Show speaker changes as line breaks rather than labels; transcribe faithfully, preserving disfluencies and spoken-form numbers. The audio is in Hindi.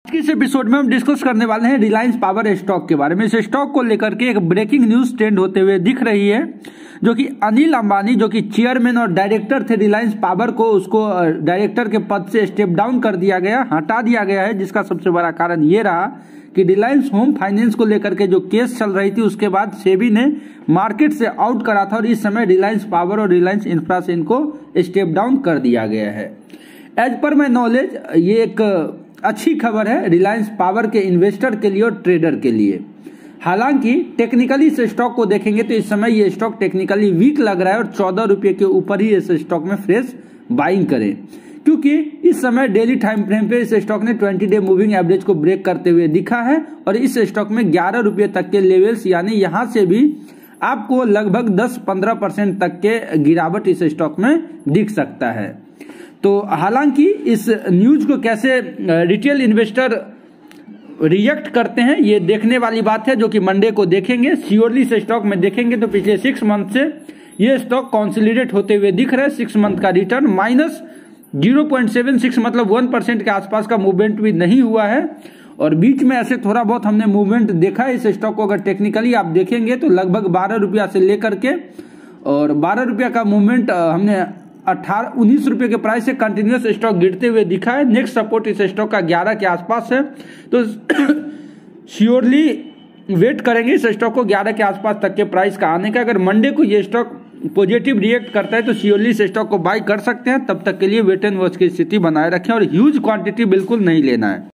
इस एपिसोड में हम डिस्कस करने वाले हैं रिलायंस पावर स्टॉक के बारे में। इस स्टॉक को लेकर के एक ब्रेकिंग न्यूज ट्रेंड होते हुए दिख रही है, जो कि अनिल अंबानी जो कि चेयरमैन और डायरेक्टर थे रिलायंस पावर को, उसको डायरेक्टर के पद से स्टेप डाउन कर दिया गया, हटा दिया गया है। जिसका सबसे बड़ा कारण ये रहा कि रिलायंस होम फाइनेंस को लेकर के जो केस चल रही थी उसके बाद सेबी ने मार्केट से आउट करा था और इस समय रिलायंस पावर और रिलायंस इंफ्रा से इनको स्टेप डाउन कर दिया गया है। एज पर माई नॉलेज ये एक अच्छी खबर है रिलायंस पावर के इन्वेस्टर के लिए और ट्रेडर के लिए। हालांकि टेक्निकली इस स्टॉक को देखेंगे तो इस समय ये स्टॉक टेक्निकली वीक लग रहा है और चौदह रुपये के ऊपर ही इस स्टॉक में फ्रेश बाइंग करें, क्योंकि इस समय डेली टाइम फ्रेम पे इस स्टॉक ने ट्वेंटी डे मूविंग एवरेज को ब्रेक करते हुए दिखा है और इस स्टॉक में ग्यारह रुपये तक के लेवल्स, यानी यहां से भी आपको लगभग दस पंद्रह परसेंट तक के गिरावट इस स्टॉक में दिख सकता है। तो हालांकि इस न्यूज को कैसे रिटेल इन्वेस्टर रिएक्ट करते हैं ये देखने वाली बात है, जो कि मंडे को देखेंगे। श्योरली इस स्टॉक में देखेंगे तो पिछले सिक्स मंथ से ये स्टॉक कंसोलिडेट होते हुए दिख रहा है। सिक्स मंथ का return minus zero point seven six मतलब वन परसेंट के आसपास का मूवमेंट भी नहीं हुआ है और बीच में ऐसे थोड़ा बहुत हमने मूवमेंट देखा है। इस स्टॉक को अगर टेक्निकली आप देखेंगे तो लगभग बारह रुपया से लेकर के और बारह रुपया का मूवमेंट हमने अठारह उन्नीस रुपए के प्राइस से कंटिन्यूस स्टॉक गिरते हुए दिखा है। नेक्स्ट सपोर्ट इस स्टॉक का ग्यारह के आसपास है, तो श्योरली वेट करेंगे इस स्टॉक को ग्यारह के आसपास तक के प्राइस का आने का। अगर मंडे को ये स्टॉक पॉजिटिव रिएक्ट करता है तो श्योरली इस स्टॉक को बाय कर सकते हैं। तब तक के लिए वेट एंड वॉच की स्थिति बनाए रखें और ह्यूज क्वांटिटी बिल्कुल नहीं लेना है।